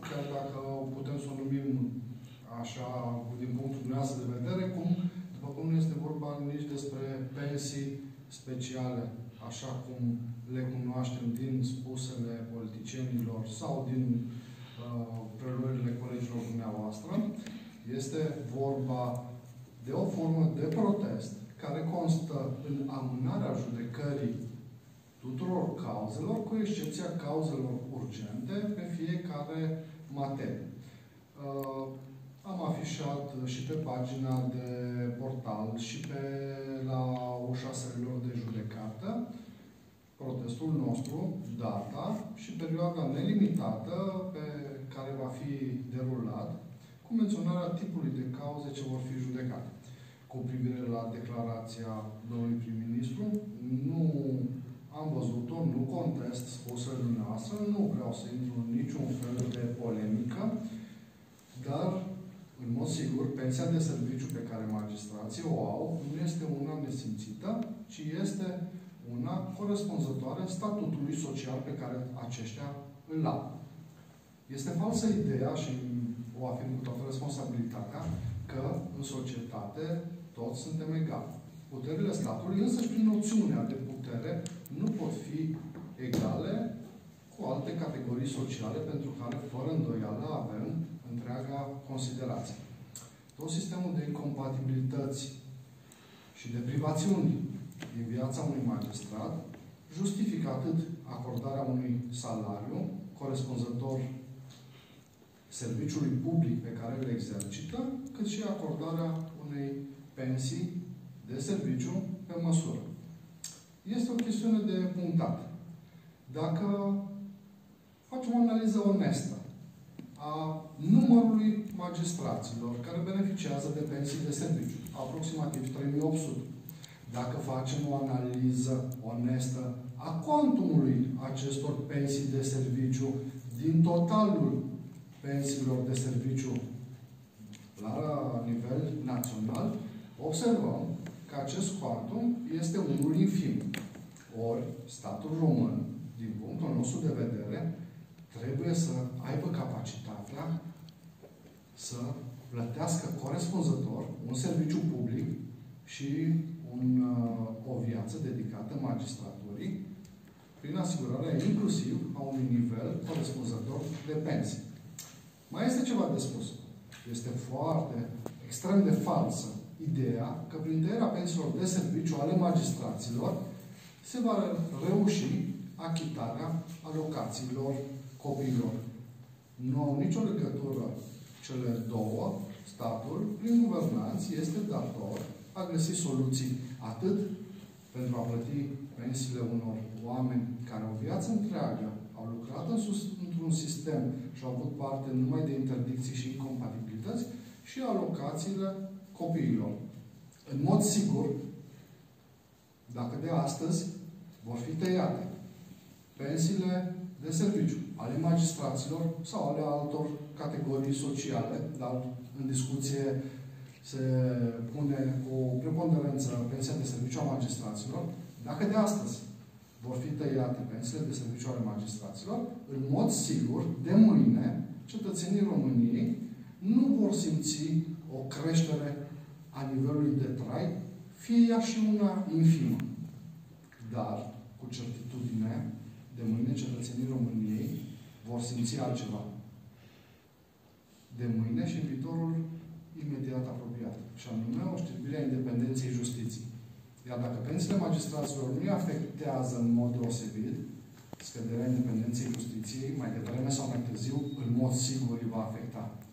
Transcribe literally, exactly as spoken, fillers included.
chiar dacă putem să o numim așa, din punctul dumneavoastră de vedere, cum, după cum nu este vorba nici despre pensii speciale, așa cum le cunoaștem din spusele politicienilor sau din uh, preluările colegilor dumneavoastră. Este vorba de o formă de protest care constă în amânarea judecării tuturor cauzelor, cu excepția cauzelor urgente pe fiecare materie. Uh, am afișat și pe pagina de portal și pe la ușa sălilor de judecată protestul nostru, data și perioada nelimitată pe care va fi derulat, cu menționarea tipului de cauze ce vor fi judecate. Cu privire la declarația domnului prim-ministru, nu am văzut-o, nu contest spusele dumneavoastră, nu vreau să intru în niciun fel de polemică, dar, în mod sigur, pensia de serviciu pe care magistrații o au nu este una nesimțită, ci este una corespunzătoare statutului social pe care aceștia îl au. Este falsă ideea, și o afirm cu toată responsabilitatea, că în societate toți suntem egali. Puterile statului, însă și prin noțiunea de putere, nu pot fi egale cu alte categorii sociale pentru care, fără îndoială, avem întreaga considerație. Tot sistemul de incompatibilități și de privațiuni din viața unui magistrat justifică atât acordarea unui salariu corespunzător serviciului public pe care îl exercită, cât și acordarea unei pensii de serviciu pe măsură. Este o chestiune de punctat. Dacă facem o analiză onestă a numărului magistraților care beneficiază de pensii de serviciu, aproximativ trei mii opt sute, dacă facem o analiză onestă a cuantumului acestor pensii de serviciu din totalul pensiilor de serviciu la nivel național, observăm că acest cuantum este unul infim. Ori, statul român, din punctul nostru de vedere, trebuie să aibă capacitatea să plătească corespunzător un serviciu public și un, o viață dedicată magistraturii, prin asigurarea inclusiv a unui nivel corespunzător de pensii. Mai este ceva de spus. Este foarte, extrem de falsă ideea că prin tăierea pensiilor de serviciu ale magistraților se va reuși achitarea alocațiilor copiilor. Nu au nicio legătură cele două. Statul, prin guvernanți, este dator a găsi soluții atât pentru a plăti pensiile unor oameni care o viață întreagă au lucrat în într-un sistem și au avut parte numai de interdicții și incompatibilități, și alocațiile copiilor. În mod sigur, dacă de astăzi vor fi tăiate pensiile de serviciu ale magistraților sau ale altor categorii sociale, dar în discuție se pune cu preponderență pensia de serviciu a magistraților, dacă de astăzi vor fi tăiate pensiile de serviciu ale magistraților, în mod sigur, de mâine, cetățenii României nu vor simți o creștere a nivelului de trai, fie ea și una infimă. Dar, cu certitudine, de mâine cetățenii României vor simți altceva. De mâine și în viitorul imediat apropiat. Și anume o știrbire a independenței justiției. Iar dacă pensiile magistraților nu îi afectează în mod deosebit, scăderea independenței justiției, mai devreme sau mai târziu, în mod sigur îi va afecta.